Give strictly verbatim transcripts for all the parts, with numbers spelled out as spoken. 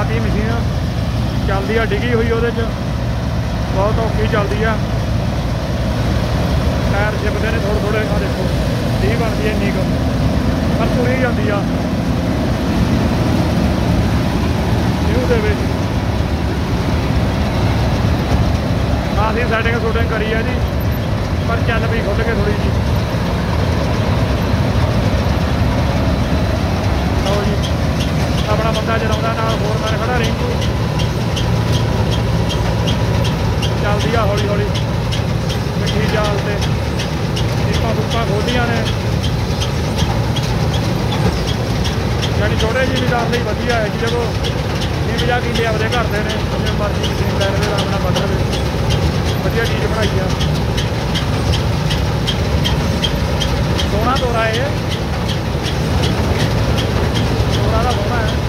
चलाती मशीन चलती है डिगी हुई वो बहुत औखी चलती है। टायर चिपते हैं थोड़े थोड़े। आ देखो टी बनती है इन्नी क पर तुरी जाती है न्यू दे विच। असीं सैटिंग सूटिंग करी है जी पर चल पई खुल के थोड़ी जी। लो जी अपना बंदा चलाउंदा नाल फोरमैन खड़ा रिंकू चलदी आ हौली हौली मिट्टी जाल ते टीपां टूपां खोलियां ने यानी छोटे जिमीदार लई वधिया है कि जदों बीह पंजाह किले आपदे घर दे ने जिवें मर्जी मशीन लै लवे आराम नाल बध लवे वधिया चीज़ बनाई आ। सोहना तोरा है तोरा दा सोहना है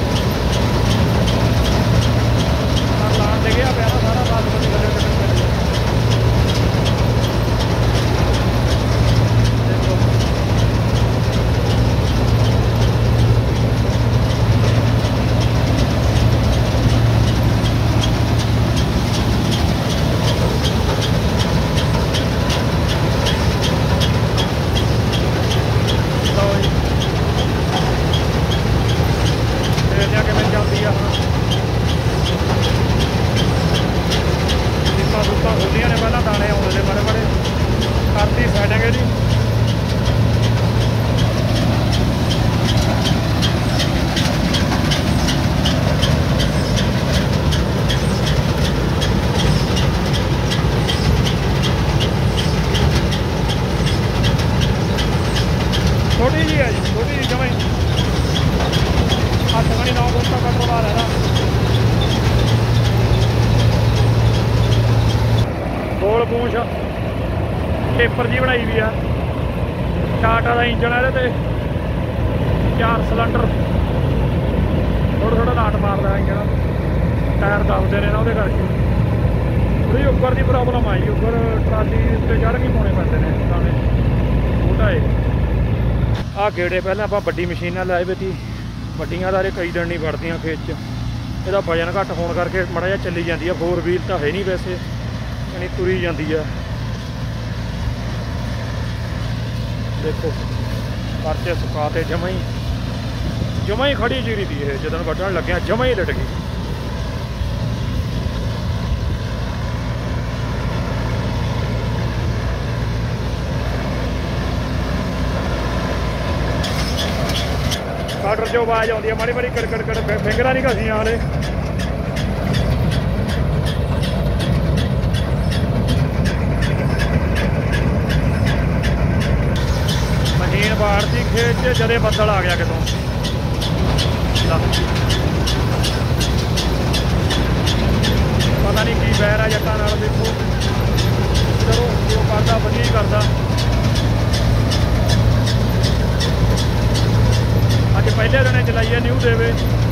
लान दे गया प्यारा सारा बासमती थल्ले तक छोटी जी है जी छोटी जी जमा हथ बनी नौ फुट का कटरवा है ना। गोल पूछ टेपर जी बनाई हुई है टाटा का इंजन है ते चार सिलेंडर थोड़ा थोड़ा लाट मारदा इंजन टायर दबदे ने ना वो करके थोड़ी उपर की प्रॉब्लम आई उपर ट्राली उत्ते चढ़ के पाने पैंदे ने दाने छोटा है। आ गेड़े पहले आप बड़ी मशीन लाए वे थी वड्डियां तारे कई दिन नहीं बढ़दियां खेत च ਇਹਦਾ वजन घट होने करके माड़ा जिहा चली जाती है। फोर व्हील तो है नहीं वैसे यानी तुरी जाती है। देखो परचे सुकाते जमा ही जमा ही खड़ी जीरी थी है जदन वड्डण लग्या जमा ही लट गई। काटर जो आवाज़ आती है माड़ी माड़ी कड़कड़ कड़ फिंगरा नहीं घसियां हाले मशीन बाढ़ती खेत च जदे बदल आ गया कितों पता नहीं की बैर है जट्टां नाल। देखो चलो जो करदा वधिया करदा। अज पहले दिन चलाई है न्यू देवे